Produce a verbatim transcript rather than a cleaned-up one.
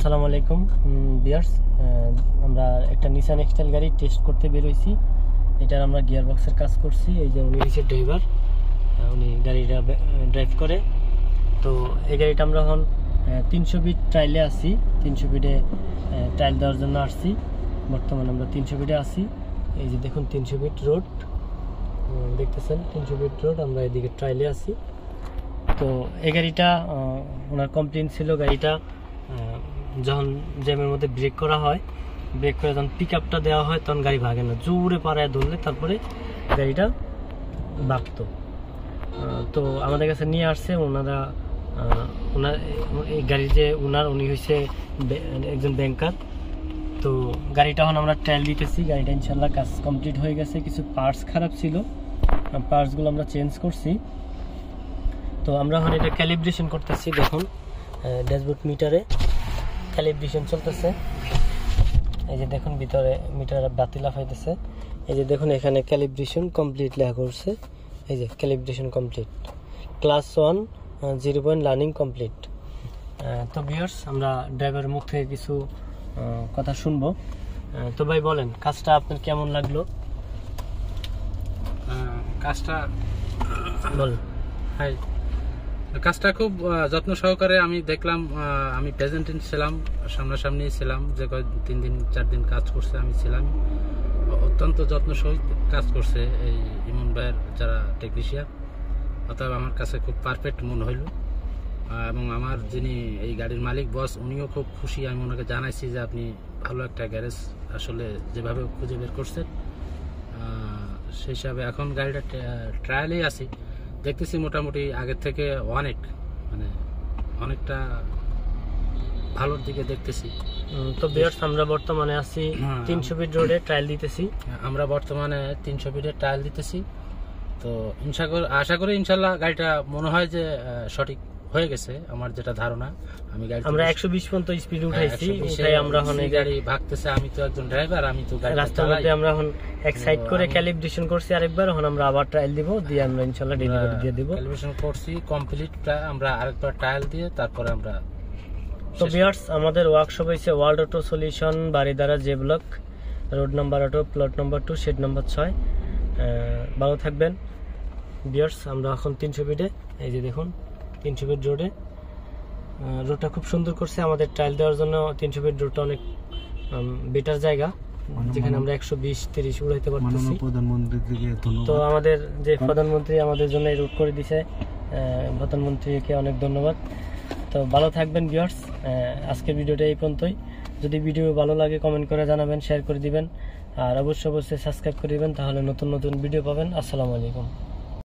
আসসালামু আলাইকুম ভিউয়ার্স, আমরা একটা নিসান এক্সটাইল গাড়ি টেস্ট করতে বের হইছি। এটার আমরা গিয়ার বক্সের কাজ করছি। এই যে উনি হচ্ছে ড্রাইভার, উনি গাড়িটা ড্রাইভ করে। তো এই গাড়িটা আমরা এখন তিনশো ফিট ট্রায়ালে আছি। তিনশো ফিটে ট্রায়াল দেওয়ার জন্য আসছি। বর্তমানে আমরা তিনশো ফিটে আছি। এই যে দেখুন তিনশো ফিট রোড দেখতেছেন, তিনশো ফিট রোড। আমরা এদিকে ট্রায়ালে আছি। তো এই গাড়িটা ওনার কমপ্লেন ছিল, গাড়িটা যখন জ্যামের মধ্যে ব্রেক করা হয়, ব্রেক করে যখন পিক আপটা দেওয়া হয় তখন গাড়ি ভাগে না, জোরে পাড়ায় ধরলে তারপরে গাড়িটা ভাগতো। তো আমাদের কাছে নিয়ে আসছে ওনারা। ওনার এই গাড়ির যে ওনার, উনি হচ্ছে একজন ব্যাংকার। তো গাড়িটা এখন আমরা ট্রায়াল দিতেছি। গাড়িটা ইনশাল্লাহ কাজ কমপ্লিট হয়ে গেছে। কিছু পার্টস খারাপ ছিল, পার্টসগুলো আমরা চেঞ্জ করছি। তো আমরা এখন এটা ক্যালিব্রেশন করতেছি। দেখুন ড্যাশবোর্ড মিটারে ক্যালিব্রেশন চলতেছে। এই যে দেখুন ভিতরে মিটারে বাতি লাফাইতেছে। এই যে দেখুন এখানে ক্যালিব্রেশন কমপ্লিট লেখা করছে। এই যে calibration complete, class one zero point learning complete. তো ভিউয়ার্স, আমরা ড্রাইভারের মুখ থেকে কিছু কথা শুনবো। তো ভাই বলেন, কাজটা আপনার কেমন লাগলো? কাজটা বলেন। হাই, কাজটা খুব যত্ন সহকারে আমি দেখলাম। আমি প্রেজেন্ট ছিলাম, সামনাসামনি ছিলাম, যে তিন দিন চার দিন কাজ করছে আমি ছিলাম। অত্যন্ত যত্ন সহিত কাজ করছে এই ইমন ভাইয়ের যারা টেকনিশিয়ান। অতএব আমার কাছে খুব পারফেক্ট মনে হইল। এবং আমার যিনি এই গাড়ির মালিক বস, উনিও খুব খুশি। আমি ওনাকে জানাইছি যে আপনি ভালো একটা গ্যারেজ আসলে যেভাবে খুঁজে বের করছেন, সেই হিসাবে এখন গাড়িটা ট্রায়ালেই আছি। দেখতেছি মোটামুটি আগের থেকে অনেক মানে অনেকটা ভালোর দিকে দেখতেছি। তো ভিউয়ার্স, আমরা বর্তমানে আছি তিনশো ফিট রোডে ট্রায়াল দিতেছি। আমরা বর্তমানে তিনশো ফিটে ট্রায়াল দিতেছি। তো আশা করি ইনশাল্লাহ গাড়িটা মনে হয় যে সঠিক হয়ে গেছে। আমার যেটা ধারণা, আমি গাড়ি আমরা একশো বিশ পর্যন্ত স্পিড উঠাইছি। উঠাই আমরা এখন গাড়ি ভাগতেছে। আমি তো একজন ড্রাইভার, আমি তো রাস্তার মধ্যে আমরা এখন এক সাইড করে ক্যালিব্রেশন করছি আরেকবার। এখন আমরা আবার ট্রায়াল দিব, দিয়ে আমরা ইনশাআল্লাহ ডেলিভারি দিয়ে দেব। ক্যালিব্রেশন করছি কমপ্লিটটা, আমরা আরেকবার ট্রায়াল দিয়ে তারপরে আমরা। তো ভিউয়ার্স, আমাদের ওয়ার্কশপ হইছে world auto solution, Baridhara J block, road number auto, plot number two, shed number ছয়। ভালো থাকবেন ভিউয়ার্স। আমরা এখন তিনশো ফিটে, এই যে দেখুন তিনশো ফিট রোডে। রোডটা খুব সুন্দর করছে। আমাদের ট্রায়াল দেওয়ার জন্য তিনশো ফিট রোডটা অনেক বেটার জায়গা, যেখানে আমরা একশো বিশ তিরিশ উড়াইতে পারতেছি। তো আমাদের যে প্রধানমন্ত্রী আমাদের জন্য এই রুট করে দিছে, প্রধানমন্ত্রীকে অনেক ধন্যবাদ। তো ভালো থাকবেন ভিউয়ার্স। আজকের ভিডিওটা এই পর্যন্তই। যদি ভিডিও ভালো লাগে কমেন্ট করে জানাবেন, শেয়ার করে দিবেন, আর অবশ্যই অবশ্যই সাবস্ক্রাইব করে দিবেন, তাহলে নতুন নতুন ভিডিও পাবেন। আসসালামু আলাইকুম।